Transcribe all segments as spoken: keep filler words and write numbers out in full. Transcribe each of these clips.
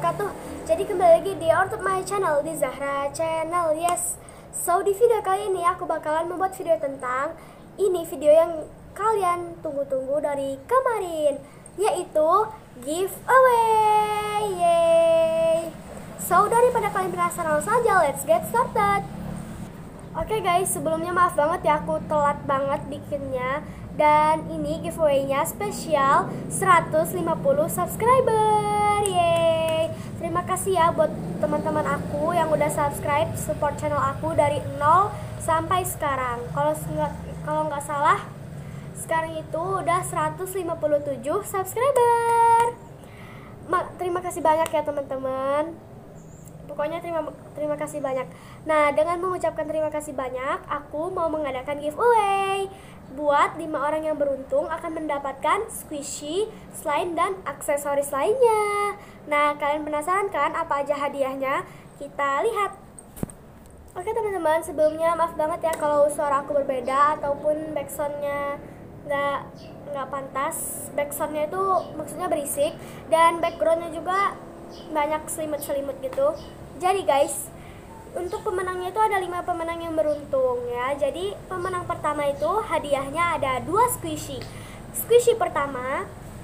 wabarakatuh. Jadi kembali lagi di YouTube my channel, di Zahra Channel. Yes. So di video kali ini aku bakalan membuat video tentang ini, video yang kalian tunggu-tunggu dari kemarin, yaitu giveaway. Yeay. So daripada kalian penasaran, langsung aja let's get started. Oke okay guys, sebelumnya maaf banget ya aku telat banget bikinnya. Dan ini giveaway-nya spesial seratus lima puluh subscriber. Yeay. Terima kasih ya buat teman-teman aku yang udah subscribe, support channel aku dari nol sampai sekarang. Kalau nggak kalau nggak salah sekarang itu udah seratus lima puluh tujuh subscriber. Ma, terima kasih banyak ya teman-teman. Pokoknya terima terima kasih banyak. Nah, dengan mengucapkan terima kasih banyak, aku mau mengadakan giveaway. Buat lima orang yang beruntung akan mendapatkan squishy, slime, dan aksesoris lainnya. Nah, kalian penasaran kan apa aja hadiahnya? Kita lihat. Oke teman-teman, sebelumnya maaf banget ya kalau suara aku berbeda ataupun backsoundnya nggak nggak pantas. Backsoundnya itu maksudnya berisik, dan backgroundnya juga banyak selimut-selimut gitu. Jadi guys, untuk pemenangnya itu ada lima pemenang yang beruntung ya. Jadi pemenang pertama itu hadiahnya ada dua squishy. Squishy pertama,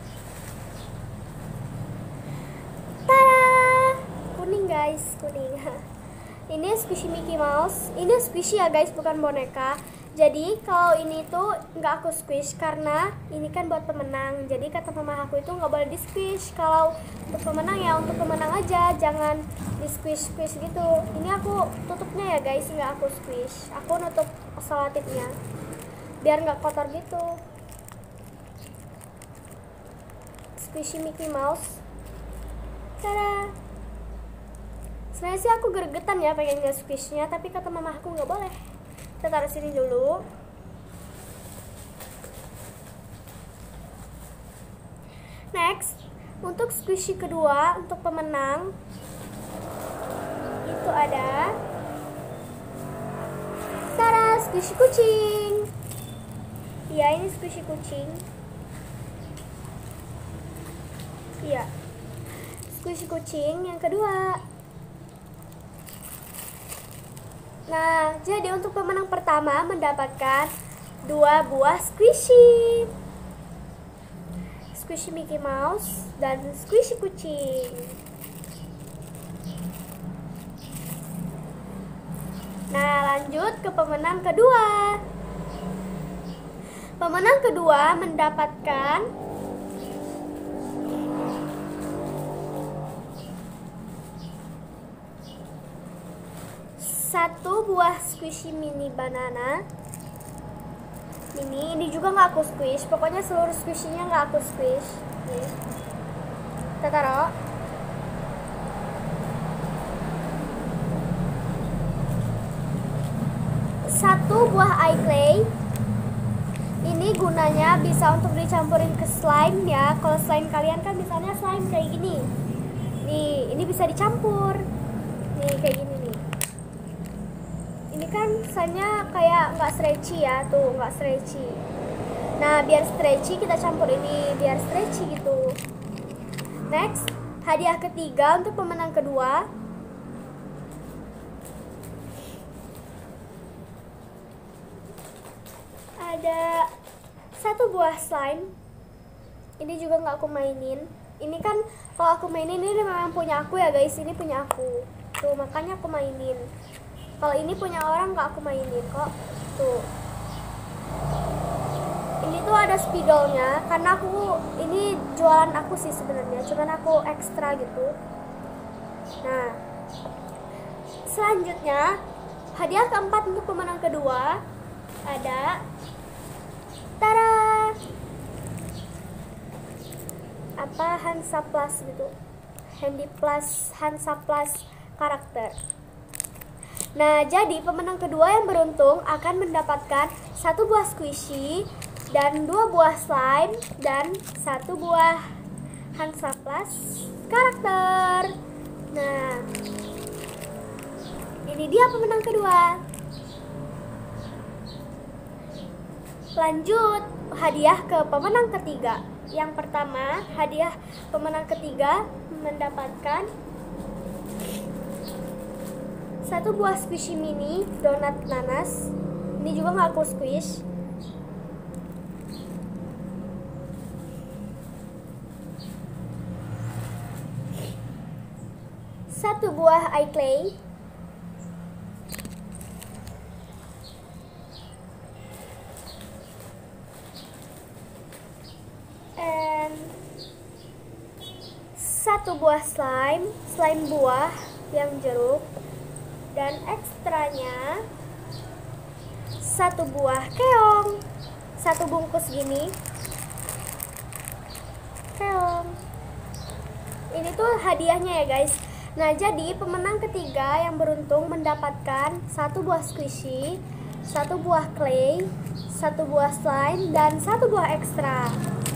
tada, kuning guys, kuning. Ini squishy Mickey Mouse. Ini squishy ya guys, bukan boneka. Jadi kalau ini tuh nggak aku squish karena ini kan buat pemenang. Jadi kata mama aku itu nggak boleh di squish. Kalau untuk pemenang ya untuk pemenang aja, jangan di squish squish gitu. Ini aku tutupnya ya guys, nggak aku squish. Aku nutup selotipnya biar nggak kotor gitu. Squishy Mickey Mouse. Tada. Sebenarnya sih aku gregetan ya pengen nge squishnya, tapi kata mama aku nggak boleh. Kita taruh sini dulu. Next, untuk squishy kedua untuk pemenang itu ada tada, squishy kucing. Iya, ini squishy kucing. Iya, squishy kucing yang kedua. Nah, jadi untuk pemenang pertama mendapatkan dua buah squishy. Squishy Mickey Mouse dan squishy kucing. Nah, lanjut ke pemenang kedua. Pemenang kedua mendapatkan satu buah squishy mini banana. Ini, ini juga nggak aku squish. Pokoknya seluruh squishy-nya nggak aku squish. Nih, kita taruh. Satu buah eye clay. Ini gunanya bisa untuk dicampurin ke slime ya. Kalau slime kalian kan misalnya slime kayak gini. Nih, ini bisa dicampur. Nih kayak gini nih. Ini kan slime-nya kayak nggak stretchy ya, tuh nggak stretchy. Nah, biar stretchy kita campur ini, biar stretchy gitu. Next, hadiah ketiga untuk pemenang kedua. Ada satu buah slime. Ini juga nggak aku mainin. Ini kan kalau aku mainin ini memang punya aku ya guys, ini punya aku. Tuh makanya aku mainin. Kalau ini punya orang nggak aku mainin kok. Tuh. Ini tuh ada spidolnya karena aku ini jualan aku sih sebenarnya, cuman aku ekstra gitu. Nah, selanjutnya hadiah keempat untuk pemenang kedua ada tada, apa Hansaplast gitu, Handy Plus Hansaplast karakter. Nah, jadi pemenang kedua yang beruntung akan mendapatkan satu buah squishy dan dua buah slime dan satu buah Hansaplast karakter. Nah, ini dia pemenang kedua. Lanjut hadiah ke pemenang ketiga. Yang pertama, hadiah pemenang ketiga mendapatkan satu buah squishy mini donat nanas. Ini juga nggak aku squish. Satu buah iClay. And satu buah slime, slime buah yang jeruk. Dan ekstranya satu buah keong, satu bungkus gini keong. Ini tuh hadiahnya ya guys. Nah, jadi pemenang ketiga yang beruntung mendapatkan satu buah squishy, satu buah clay, satu buah slime, dan satu buah ekstra.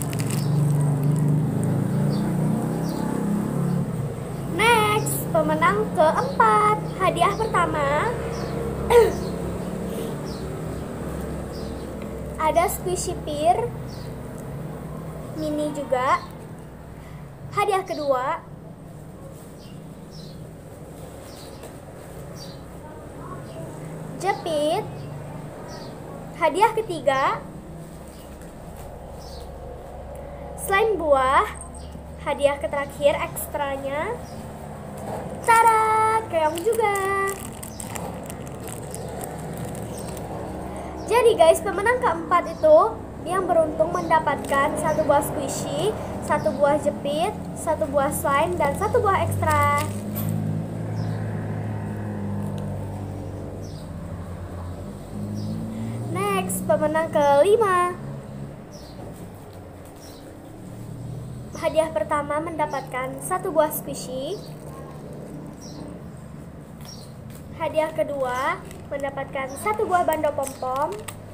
Next, pemenang keempat. Hadiah pertama ada squishy pear mini juga. Hadiah kedua jepit. Hadiah ketiga slime buah. Hadiah terakhir ekstranya tada, keong juga. Jadi guys, pemenang keempat itu yang beruntung mendapatkan satu buah squishy, satu buah jepit, satu buah slime, dan satu buah ekstra. Next, pemenang kelima. Hadiah pertama mendapatkan satu buah squishy. Hadiah kedua mendapatkan satu buah bando pom-pom.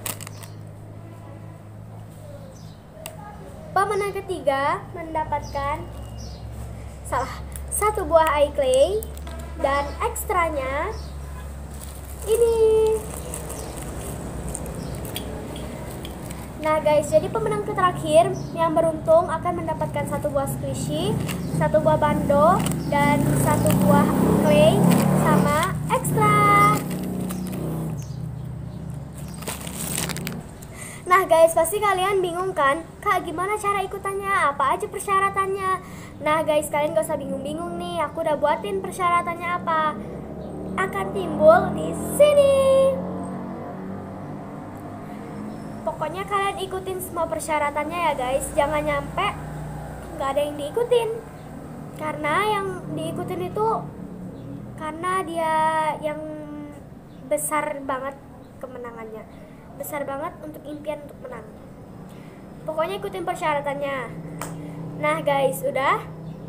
Pemenang ketiga mendapatkan salah satu buah iClay, dan ekstranya ini. Nah guys, jadi pemenang terakhir yang beruntung akan mendapatkan satu buah squishy, satu buah bando, dan satu buah clay sama ekstra. Nah guys, pasti kalian bingung kan, Kak gimana cara ikutannya, apa aja persyaratannya? Nah guys, kalian gak usah bingung-bingung nih, aku udah buatin persyaratannya apa. Akan timbul di sini. Pokoknya kalian ikutin semua persyaratannya ya guys. Jangan nyampe gak ada yang diikutin. Karena yang diikutin itu karena dia yang besar banget kemenangannya, besar banget untuk impian untuk menang. Pokoknya ikutin persyaratannya. Nah guys, udah.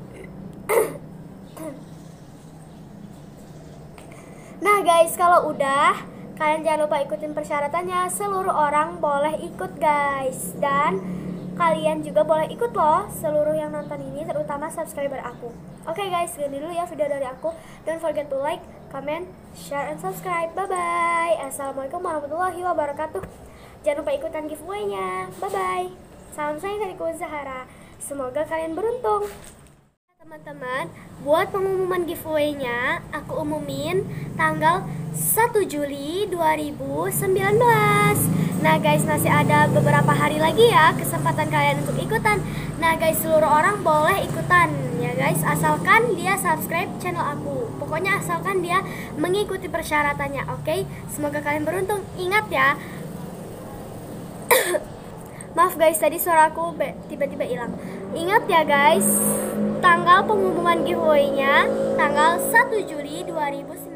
Nah guys, kalau udah, kalian jangan lupa ikutin persyaratannya. Seluruh orang boleh ikut guys. Dan kalian juga boleh ikut loh, seluruh yang nonton ini, terutama subscriber aku. Oke okay guys, segini dulu ya video dari aku. Don't forget to like, comment, share, and subscribe. Bye bye. Assalamualaikum warahmatullahi wabarakatuh. Jangan lupa ikutan giveaway-nya. Bye bye. Salam sayang dari Ku Zahara. Semoga kalian beruntung. Teman-teman, buat pengumuman giveaway-nya aku umumin tanggal satu Juli dua ribu sembilan belas. Nah guys, masih ada beberapa hari lagi ya kesempatan kalian untuk ikutan. Nah guys, seluruh orang boleh ikutan ya guys, asalkan dia subscribe channel aku. Pokoknya asalkan dia mengikuti persyaratannya. Oke, okay? Semoga kalian beruntung. Ingat ya. Maaf guys, tadi suaraku tiba-tiba hilang. Ingat ya guys, tanggal pengumuman giveaway-nya tanggal satu Juli dua ribu sembilan belas.